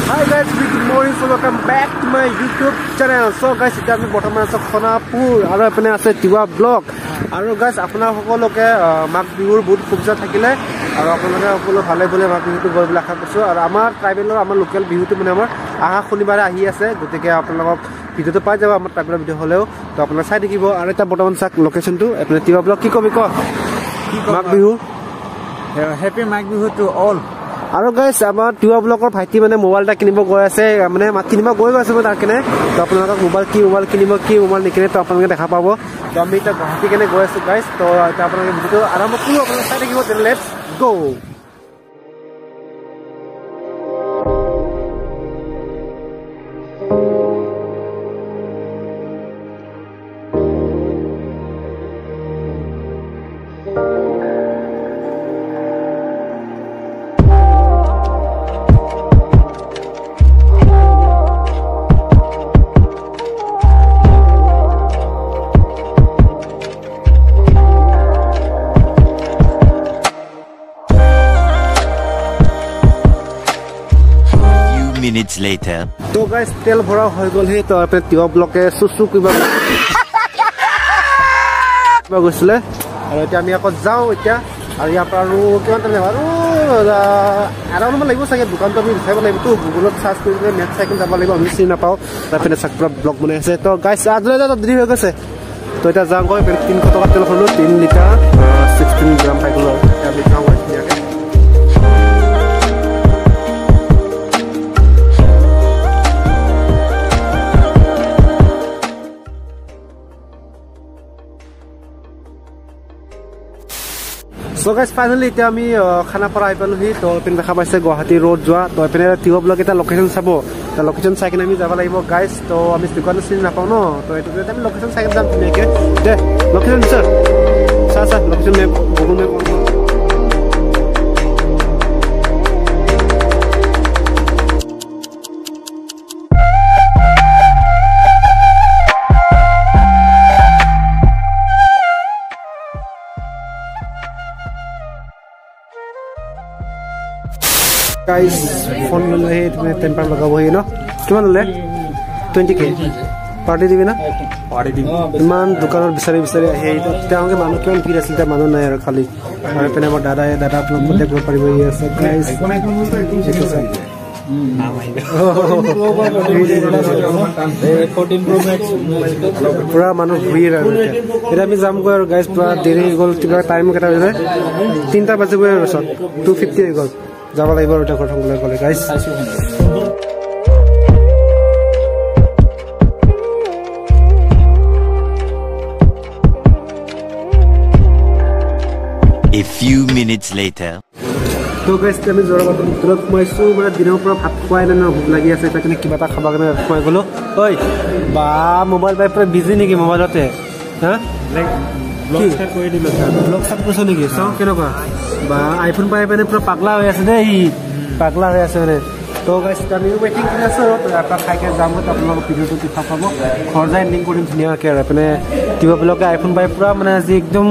Hi guys, good morning. So welcome back to my YouTube channel. So guys, it's me bottom of Khonapur. Aru apne ase Tiwa blog. Aru guys, apna hokoloke mag bihur বহুত খুবজা থাকিলে আৰু আপোনালোকে সকলো ভালে বলে mag বিহুটো গৰবলা আশা কৰিছো আৰু আমাৰ ট্ৰাইবেলৰ আমাৰ লোকেল বিহুটো মানে আমাৰ আহা শনিবাৰে আহি আছে গতিকে আপোনালোকক ভিডিওটো পাই যাব আমাৰ ট্ৰাইবেলৰ ভিডিও হলেও তো আপোনালোকে চাই দেখিব আৰু এটা বৰ্তমান চাক লোকেশনটো আপনি Tiwa blog কি কবি ক mag Bihu Happy Mag Bihu to all. আৰু গাইস আমাৰ Tiwa ব্লগৰ ভাইটি মানে মোবাইলটা কিনিব গৈ আছে মানে কিনিব গৈ আছে মই তাৰ কেনে তো আপোনালোকক মোবাইল কিনিব কি মোবাইল নিকিনে তো আপোনালোকে দেখা পাব তো আমি এটা গুৱাহাটী কেনে গৈ আছো গাইস তো এটা আপোনালোকে ভিডিওটো আৰম্ভ কৰো আপোনালোকে চাই থাকিব তে লেটস গো minutes later. तो गाइस तेल भरा हो गल हे तो अपने Tiwa ब्लॉके सुसु किबा গৈছিলে আৰু এতিয়া আমি আকৌ যাও এতিয়া আৰু ইয়াৰ পৰা আৰু কিমান টাইম আৰু আৰাউণ্ড লাগিব চাগে দোকানটো আমি বিচাৰিব লাগিব তো গুগলত সাৰ্চ কৰিলে মেপ চাইকেল যাব লাগিব আমি চিনি নাপাও তাৰপিনে সাকপুৰা ব্লগ বনাই আছে তো গাইস আজিলৈ দেৰি হৈ গৈছে তো এটা যাম গৈ 300 টকা তেল খলো 3 লিটাৰ 16 গ্ৰাম পাই গলো আমি যাও ইয়াকে So guys, finally এতিয়া আমি খানাপাৰা আহি পালোহি তো পিন দেখা পাইছে গুৱাহাটী ৰোড যোৱা তো পিনে Tiwa ব্লগ এটা লোকেশন চাব তো লোকেশন চাই কিনে আমি যাব লাগিব গাইস তো আমি দোকান চিনি নাপাও ন তো এটো আমি লোকেশন চাই যাম ধুনীয়াকে দে লোকেশন স্যার সা location map Google map on guys phone le he tumhe temper lagabo hi no kiman le 20k party dibi na party dibi man dukanor bisari ahi to taonge manu kiman pir asil ta manu nai ar khali are pene amar dada apna contact kor paribo hi ase guys pura manu vir ar era ami jam go ar guys pura deri gol tiba time keta hoye 3ta baje go ar 250 gol যাব লাগিব এটা কথা কলে guys A few minutes later. তো guys আমি জোৰাবাদ ভিতৰত মইছো মানে দিনৰ পৰা ভাত খোৱাই না ভোক লাগি আছে তাকনে কিবা এটা খাবা কাৰণে খোৱাই গলো ঐ বা মোবাইল পাই পুৰা বিজি নেকি মোবাইলতে হা ব্লগ স্টার্ট কৰি দিলো ব্লগ স্টার্ট কৰিছ নেকি চাও কেনেকুৱা বা আইফোন পাই পেনে পুৰা পাগলা হৈ আছে দেই পাগলা হৈ আছে মানে তো গাইস আমি ওয়েটিং কৰি আছো তো এটা খাইকে যাম তো আপোনালোক ভিডিওটো দেখা পাব ঘৰ যাই লিংক কৰিম ধুনীয়াকে আৰু মানে Tiwa ব্লগে আইফোন পাই পুৰা মানে আজি একদম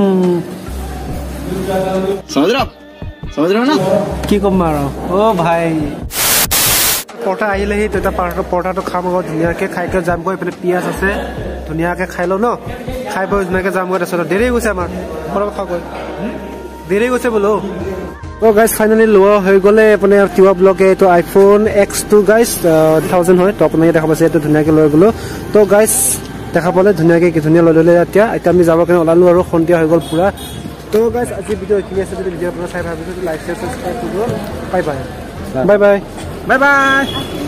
समझ रहे हो ना কি কম আৰু ও ভাই পটা আহিলেহি তো এটা পটাটো খাম গো ধুনীয়াকে খাইকে যাম গৈ পেনে পিয়াজ আছে ধুনীয়াকে খাই লও ন খাই বই ধুনীয়াকে যাম গৈ আছে দেৰি গৈছে আমাৰ পৰব খাও গৈ দেৰি গৈছে বলো তো গাইস ফাইনালি লোৱা হৈ গলে আপনি Tiwa ব্লগে তো আইফোন X2 গাইস 1000 হয় তো আপুনি দেখা পাইছে এটা ধুনীয়াকে লৈ গলো তো গাইস দেখা পালে ধুনীয়াকে কি ধুনীয়া লৈ ললে এতিয়া আমি যাব কেনে ওলালো আৰু সন্ধিয়া হৈ গল পুৰা তো গাইস আজি ভিডিও কি আছে যদি ভিডিও আপোনাৰ চাই ভাবিছো লাইক শেয়াৰ সাবস্ক্ৰাইব কৰিব bye bye bye bye bye bye